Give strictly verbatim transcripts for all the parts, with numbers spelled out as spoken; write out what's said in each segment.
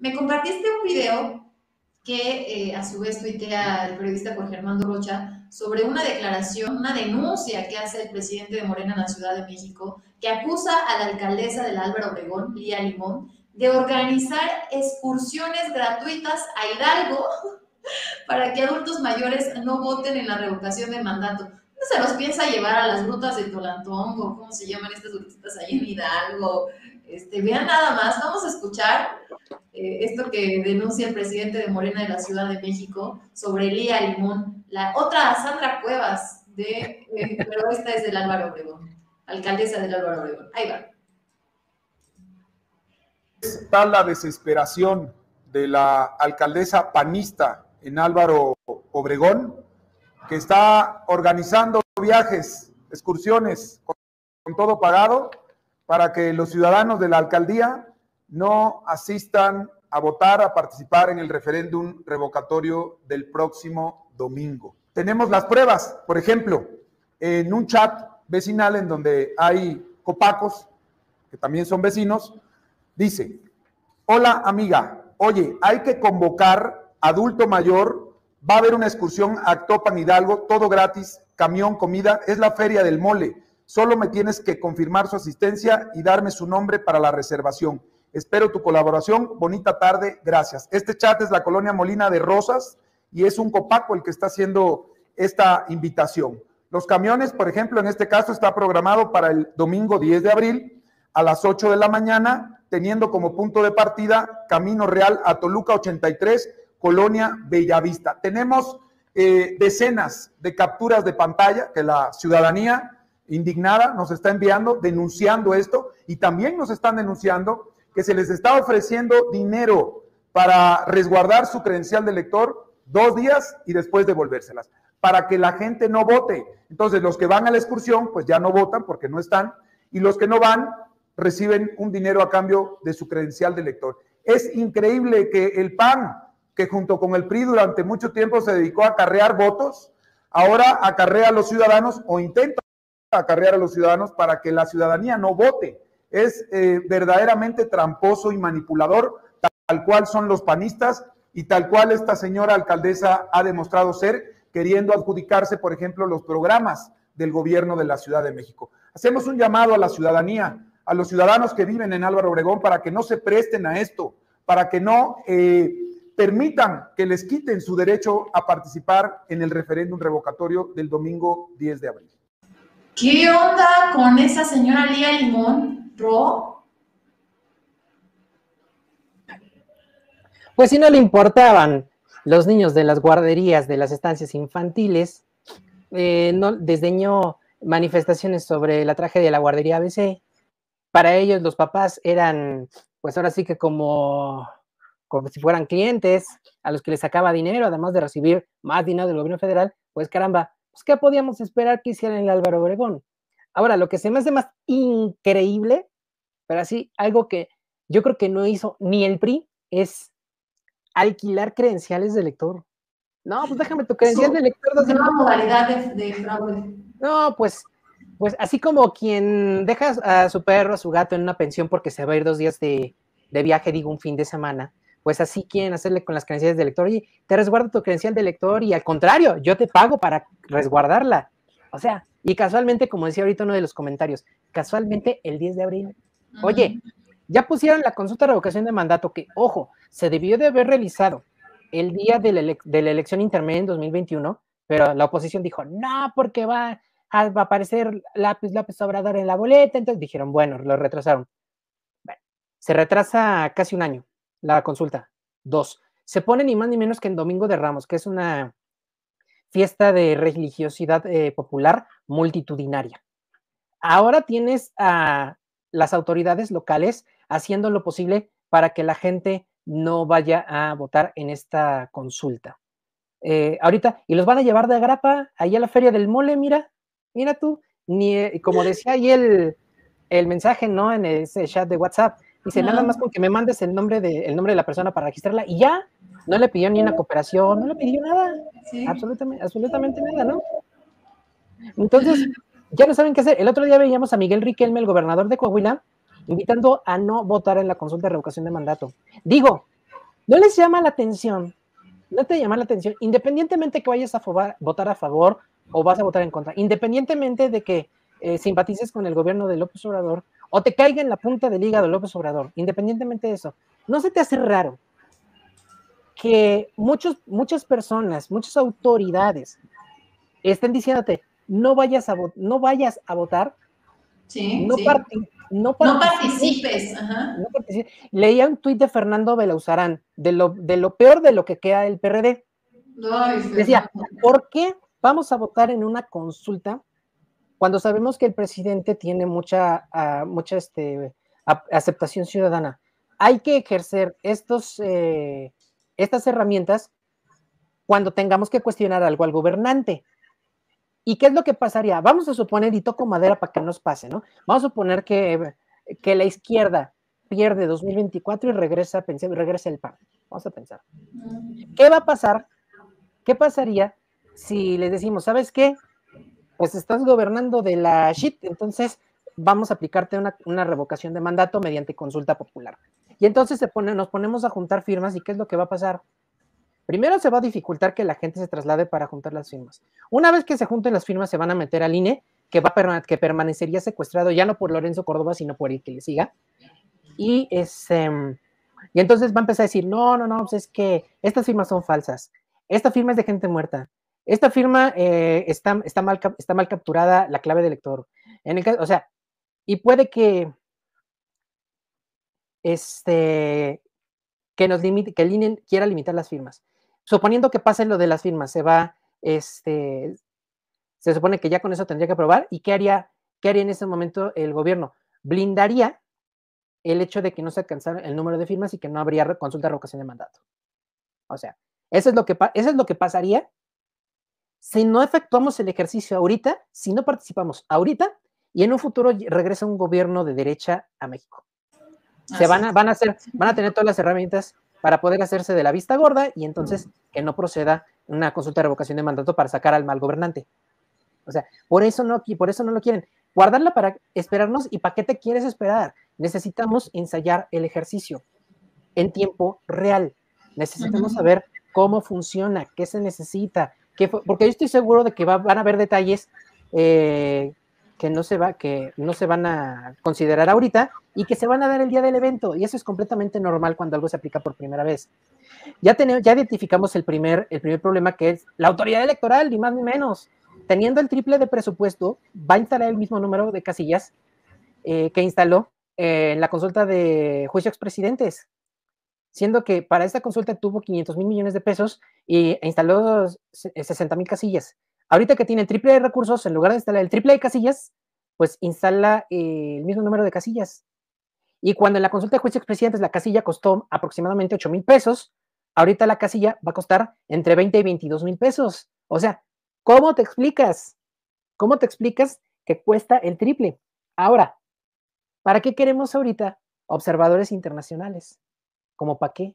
Me compartiste un video que eh, a su vez tuitea el periodista Jorge Armando Rocha sobre una declaración, una denuncia que hace el presidente de Morena en la Ciudad de México, que acusa a la alcaldesa del Álvaro Obregón, Lía Limón, de organizar excursiones gratuitas a Hidalgo para que adultos mayores no voten en la revocación de mandato. ¿No se los piensa llevar a las grutas de Tolantongo? ¿Cómo se llaman estas grutitas ahí en Hidalgo? Este, vean nada más, vamos a escuchar eh, esto que denuncia el presidente de Morena de la Ciudad de México sobre Lía Limón, la otra Sandra Cuevas, de, eh, pero esta es del Álvaro Obregón, alcaldesa del Álvaro Obregón. Ahí va. Está la desesperación de la alcaldesa panista en Álvaro Obregón, que está organizando viajes, excursiones, con, con todo pagado, para que los ciudadanos de la alcaldía no asistan a votar, a participar en el referéndum revocatorio del próximo domingo. Tenemos las pruebas, por ejemplo, en un chat vecinal en donde hay copacos, que también son vecinos, dice: hola amiga, oye, hay que convocar adulto mayor, va a haber una excursión a Actopan Hidalgo, todo gratis, camión, comida, es la feria del mole, solo me tienes que confirmar su asistencia y darme su nombre para la reservación. Espero tu colaboración, bonita tarde, gracias. Este chat es la colonia Molina de Rosas y es un copaco el que está haciendo esta invitación. Los camiones, por ejemplo, en este caso está programado para el domingo diez de abril a las ocho de la mañana, teniendo como punto de partida Camino Real a Toluca ochenta y tres, Colonia Bellavista. Tenemos eh, decenas de capturas de pantalla que la ciudadanía indignada nos está enviando, denunciando esto, y también nos están denunciando que se les está ofreciendo dinero para resguardar su credencial de elector dos días y después devolvérselas, para que la gente no vote. Entonces, los que van a la excursión, pues ya no votan porque no están, y los que no van reciben un dinero a cambio de su credencial de elector. Es increíble que el P A N, que junto con el P R I durante mucho tiempo se dedicó a acarrear votos, ahora acarrea a los ciudadanos o intenta acarrear a los ciudadanos para que la ciudadanía no vote. Es eh, verdaderamente tramposo y manipulador, tal cual son los panistas y tal cual esta señora alcaldesa ha demostrado ser, queriendo adjudicarse, por ejemplo, los programas del gobierno de la Ciudad de México. Hacemos un llamado a la ciudadanía, a los ciudadanos que viven en Álvaro Obregón, para que no se presten a esto, para que no eh, permitan que les quiten su derecho a participar en el referéndum revocatorio del domingo diez de abril. ¿Qué onda con esa señora Lía Limón, Ro? Pues si no le importaban los niños de las guarderías, de las estancias infantiles, eh, no desdeñó manifestaciones sobre la tragedia de la guardería A B C. Para ellos los papás eran, pues ahora sí que como, como si fueran clientes a los que les sacaba dinero, además de recibir más dinero del gobierno federal. Pues caramba, pues ¿qué podíamos esperar que hicieran en el Álvaro Obregón? Ahora, lo que se me hace más increíble, pero así, algo que yo creo que no hizo ni el P R I, es alquilar credenciales de lector. No, pues déjame tu credencial Su, de lector. Es una modalidad de, de fraude. No, pues, pues así como quien deja a su perro, a su gato en una pensión porque se va a ir dos días de, de viaje, digo un fin de semana, pues así quieren hacerle con las credenciales de lector. Oye, te resguardo tu credencial de lector y al contrario, yo te pago para resguardarla. O sea, y casualmente, como decía ahorita uno de los comentarios, casualmente el diez de abril. Oye, ya pusieron la consulta de revocación de mandato que, ojo, se debió de haber realizado el día de la, ele de la elección intermedia en dos mil veintiuno, pero la oposición dijo, no, porque va a, va a aparecer Lápiz López Obrador en la boleta. Entonces dijeron, bueno, lo retrasaron. Bueno, se retrasa casi un año la consulta. Dos, se pone ni más ni menos que en Domingo de Ramos, que es una fiesta de religiosidad eh, popular multitudinaria. Ahora tienes a las autoridades locales haciendo lo posible para que la gente no vaya a votar en esta consulta. Eh, ahorita, y los van a llevar de agrapa ahí a la Feria del Mole, mira, mira tú, ni, como decía ahí el, el mensaje, ¿no? En ese chat de WhatsApp, dice, nada más con que me mandes el nombre de, el nombre de la persona para registrarla, y ya, no le pidió ni una cooperación, no le pidió nada, sí. absolutamente, absolutamente nada, ¿no? Entonces, ya no saben qué hacer. El otro día veíamos a Miguel Riquelme, el gobernador de Coahuila, invitando a no votar en la consulta de revocación de mandato. Digo, no les llama la atención, no te llama la atención, independientemente que vayas a votar a favor o vas a votar en contra, independientemente de que eh, simpatices con el gobierno de López Obrador o te caiga en la punta del hígado López Obrador, independientemente de eso, ¿no se te hace raro que muchos, muchas personas, muchas autoridades estén diciéndote, no vayas a, no vayas a votar, sí, no, sí. Parti no, no participes? participes. Ajá. No participes. Leía un tuit de Fernando Belauzarán, de lo, de lo peor de lo que queda del P R D. Ay, Decía, ¿por qué vamos a votar en una consulta cuando sabemos que el presidente tiene mucha, uh, mucha este, aceptación ciudadana? Hay que ejercer estos, eh, estas herramientas cuando tengamos que cuestionar algo al gobernante. ¿Y qué es lo que pasaría? Vamos a suponer, y toco madera para que nos pase, ¿no? Vamos a suponer que, que la izquierda pierde dos mil veinticuatro y regresa, pensé, regresa el P A N. Vamos a pensar. ¿Qué va a pasar? ¿Qué pasaría si les decimos, ¿sabes qué? Pues estás gobernando de la shit, entonces vamos a aplicarte una, una revocación de mandato mediante consulta popular. Y entonces se pone, nos ponemos a juntar firmas, ¿y qué es lo que va a pasar? Primero se va a dificultar que la gente se traslade para juntar las firmas. Una vez que se junten las firmas, se van a meter al I N E, que, va a, que permanecería secuestrado ya no por Lorenzo Córdoba, sino por el que le siga. Y, este, y entonces va a empezar a decir, no, no, no, pues es que estas firmas son falsas. Esta firma es de gente muerta. Esta firma eh, está, está, mal, está mal capturada la clave del lector. En el caso, o sea, y puede que este, que nos limite, que el I N E quiera limitar las firmas. Suponiendo que pase lo de las firmas, se va, este, se supone que ya con eso tendría que aprobar, ¿y qué haría, qué haría en ese momento el gobierno? Blindaría el hecho de que no se alcanzara el número de firmas y que no habría consulta de revocación de mandato. O sea, eso es lo que, eso es lo que pasaría si no efectuamos el ejercicio ahorita, si no participamos ahorita, y en un futuro regresa un gobierno de derecha a México. Se van a, van a hacer, van a tener todas las herramientas para poder hacerse de la vista gorda y entonces que no proceda una consulta de revocación de mandato para sacar al mal gobernante. O sea, por eso no, por eso no lo quieren. Guardarla para esperarnos, ¿y para qué te quieres esperar? Necesitamos ensayar el ejercicio en tiempo real. Necesitamos saber cómo funciona, qué se necesita, qué fue, porque yo estoy seguro de que va, van a haber detalles eh, que no se va, que no se van a considerar ahorita y que se van a dar el día del evento, y eso es completamente normal cuando algo se aplica por primera vez. Ya tenemos, ya identificamos el primer, el primer problema, que es la autoridad electoral, ni más ni menos. Teniendo el triple de presupuesto, va a instalar el mismo número de casillas eh, que instaló eh, en la consulta de juicio a expresidentes, siendo que para esta consulta tuvo quinientos mil millones de pesos y instaló sesenta mil casillas. Ahorita que tiene el triple de recursos, en lugar de instalar el triple de casillas, pues instala eh, el mismo número de casillas. Y cuando en la consulta de juicio a expresidentes la casilla costó aproximadamente ocho mil pesos, ahorita la casilla va a costar entre veinte y veintidós mil pesos. O sea, ¿cómo te explicas? ¿Cómo te explicas que cuesta el triple? Ahora, ¿para qué queremos ahorita observadores internacionales? ¿Cómo para qué?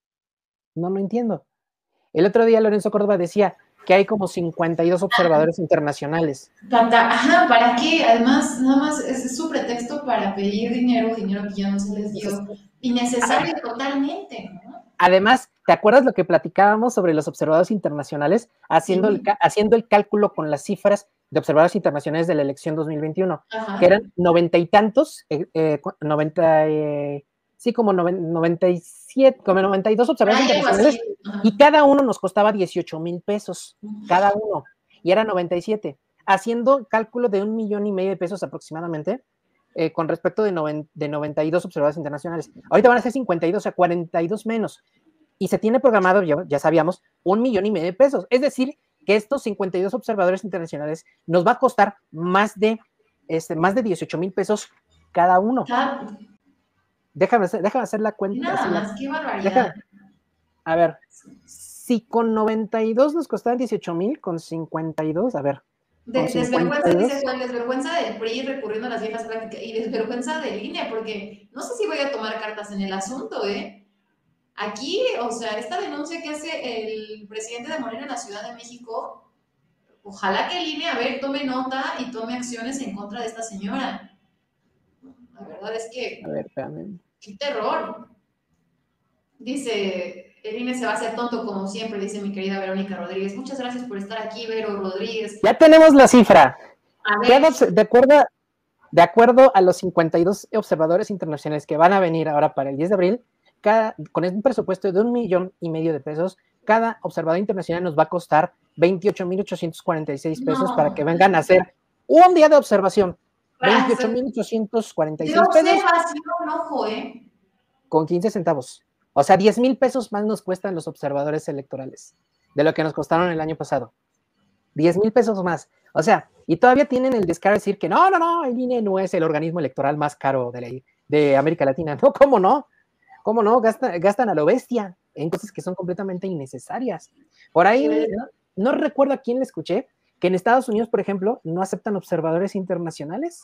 No lo entiendo. El otro día Lorenzo Córdoba decía que hay como cincuenta y dos observadores internacionales. Ajá, ¿para qué? Además, nada más es su pretexto para pedir dinero, dinero que ya no se les dio. Innecesario totalmente, ¿no? Además, ¿te acuerdas lo que platicábamos sobre los observadores internacionales? Haciendo, sí. el, haciendo el cálculo con las cifras de observadores internacionales de la elección dos mil veintiuno, ajá, que eran noventa y tantos, eh, eh, noventa, eh, sí, como noventa y siete, como noventa y dos observadores Ay, internacionales, y cada uno nos costaba dieciocho mil pesos, cada uno, y era noventa y siete, haciendo cálculo de un millón y medio de pesos aproximadamente, eh, con respecto de, noven, de noventa y dos observadores internacionales. Ahorita van a ser cincuenta y dos, o sea, cuarenta y dos menos, y se tiene programado, ya, ya sabíamos, un millón y medio de pesos, es decir, que estos cincuenta y dos observadores internacionales nos va a costar más de, este, más de dieciocho mil pesos cada uno. Ah. Déjame, déjame hacer la cuenta. Nada más, la, qué barbaridad. Déjame, a ver, si con noventa y dos nos costaban dieciocho mil, con cincuenta y dos, a ver. De, desvergüenza, dice Juan, desvergüenza del P R I recurriendo a las viejas prácticas y desvergüenza del I N E, porque no sé si voy a tomar cartas en el asunto, ¿eh? Aquí, o sea, esta denuncia que hace el presidente de Morena en la Ciudad de México, ojalá que el I N E, a ver, tome nota y tome acciones en contra de esta señora. La verdad es que... A ver, espérame. ¡Qué terror! Dice, el I N E se va a hacer tonto como siempre, dice mi querida Verónica Rodríguez. Muchas gracias por estar aquí, Vero Rodríguez. Ya tenemos la cifra. Cada, de, acuerdo, de acuerdo a los cincuenta y dos observadores internacionales que van a venir ahora para el diez de abril, cada, con un presupuesto de un millón y medio de pesos, cada observador internacional nos va a costar veintiocho mil ochocientos cuarenta y seis pesos no. para que vengan a hacer un día de observación. veintiocho mil ochocientos cuarenta y seis pesos. De observación, ojo, ¿eh? Con quince centavos. O sea, diez mil pesos más nos cuestan los observadores electorales de lo que nos costaron el año pasado. diez mil pesos más. O sea, y todavía tienen el descaro de decir que no, no, no, el I N E no es el organismo electoral más caro de, la, de América Latina. No, ¿cómo no? ¿Cómo no? Gastan, gastan a lo bestia en cosas que son completamente innecesarias. Por ahí, no, no recuerdo a quién le escuché, que en Estados Unidos, por ejemplo, no aceptan observadores internacionales.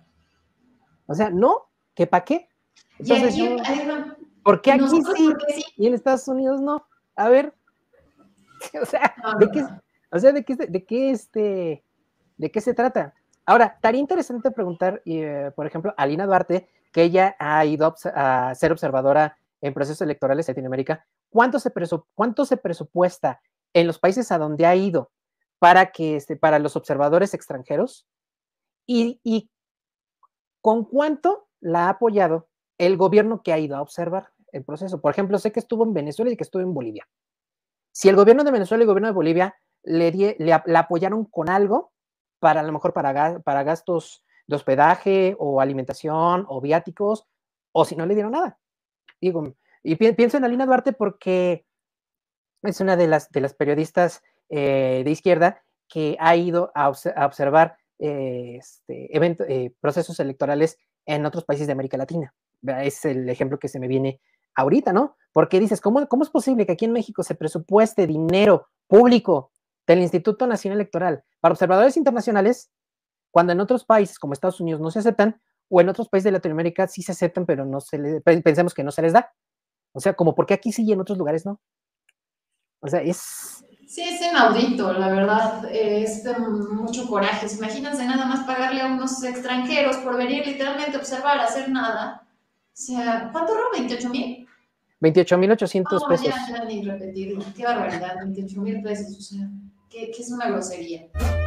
O sea, no, ¿que para qué? Entonces, y aquí, yo, hay, ¿por qué aquí sí, sí y en Estados Unidos no? A ver, o sea, ¿de qué, o sea, de qué, de qué, este, de qué se trata? Ahora, estaría interesante preguntar, eh, por ejemplo, a Lina Duarte, que ella ha ido a ser observadora en procesos electorales en Latinoamérica, ¿cuánto se, presu cuánto se presupuesta en los países a donde ha ido para, que, este, para los observadores extranjeros? Y, y ¿con cuánto la ha apoyado el gobierno que ha ido a observar el proceso? Por ejemplo, sé que estuvo en Venezuela y que estuvo en Bolivia. Si el gobierno de Venezuela y el gobierno de Bolivia le, die, le, le apoyaron con algo, para a lo mejor para, para gastos de hospedaje o alimentación o viáticos, o si no le dieron nada. Digo, y pi pienso en Alina Duarte porque es una de las, de las periodistas eh, de izquierda que ha ido a, obs a observar eh, este, evento, eh, procesos electorales en otros países de América Latina. Es el ejemplo que se me viene ahorita, ¿no? Porque dices, ¿cómo, cómo es posible que aquí en México se presupueste dinero público del Instituto Nacional Electoral para observadores internacionales cuando en otros países como Estados Unidos no se aceptan, o en otros países de Latinoamérica sí se aceptan, pero no se les, pensemos que no se les da? O sea, como porque aquí sí y en otros lugares no. O sea, es... Sí, es inaudito, la verdad, es de mucho coraje. Imagínense nada más pagarle a unos extranjeros por venir literalmente a observar, a hacer nada. O sea, ¿cuánto roba? ¿veintiocho mil? veintiocho mil ochocientos no, pesos. Ya, ya ni repetir, qué barbaridad, veintiocho mil pesos, o sea, que, que es una grosería.